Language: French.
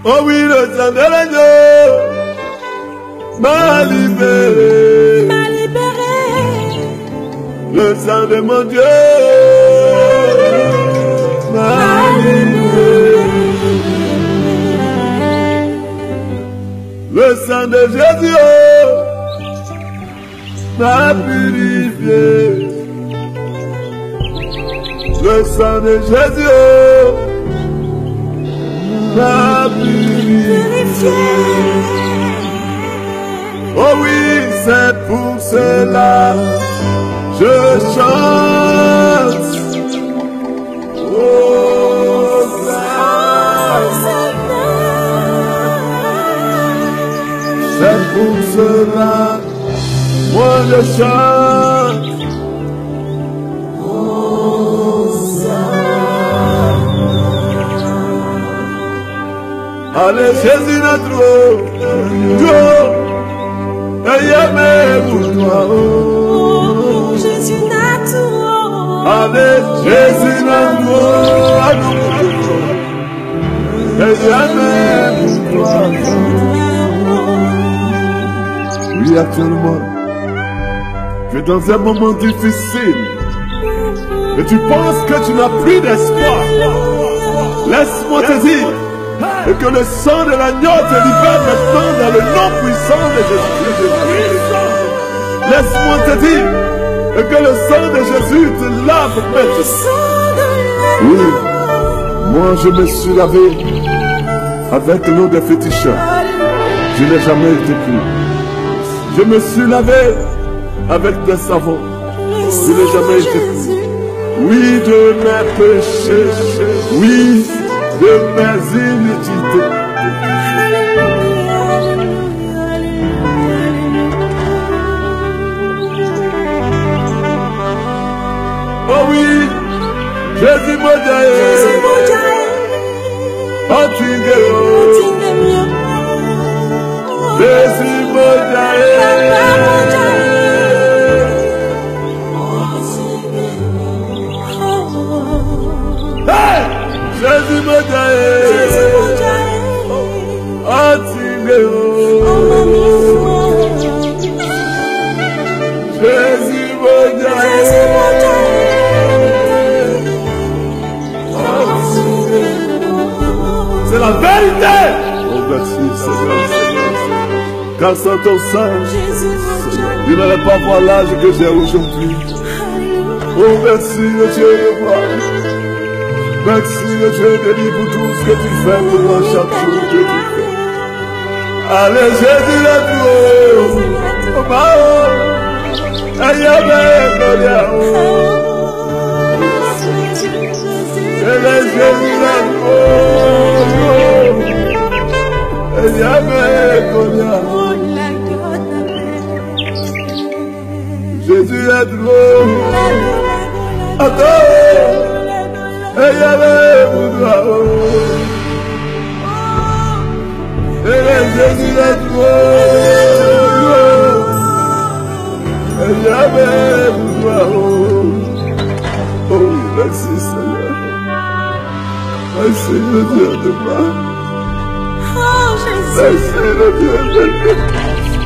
Oh oui, le sang de l'agneau m'a libéré. Le sang de mon Dieu m'a libéré. Le sang de Jésus m'a purifié. Le sang de Jésus m'a purifié. Oh oui, c'est pour cela je chante. Oh, c'est pour cela moi je chante. Allez, Jésus notre Dieu, ayez pour toi. Jésus notre Allez, Jésus notre ayez pour toi. Oui, actuellement, tu es dans un moment difficile et tu penses que tu n'as plus d'espoir. Laisse-moi te dire et que le sang de l'agneau te libère maintenant dans le nom puissant de Jésus. Laisse-moi te dire et que le sang de Jésus te lave maintenant. Oui, moi je me suis lavé avec l'eau des féticheurs. Je n'ai jamais été pur. Je me suis lavé avec des savons. Je n'ai jamais été pur. Oui, de mes péchés. Oui, de mes iniquités. Oh oui, Jésus m'a dit, oh Tingero, Jésus m'a dit, hey, Jésus m'a dit, oh Tingero, Jésus m'a dit. C'est la vérité. Oh merci Seigneur. Car sans ton sang, je n'allais pas voir l'âge que j'ai aujourd'hui. Oh merci Dieu de moi. Merci Dieu de lui pour tout ce que tu fais pour moi chaque jour que tu fais. Allez Jésus la gloire. Oh ma oh. Aïe aïe aïe. Jésus la Jésus est drôle. Attends. Jésus est drôle. Oh, merci Seigneur. Merci le Dieu de moi. Oh Jésus. Merci le Dieu de moi.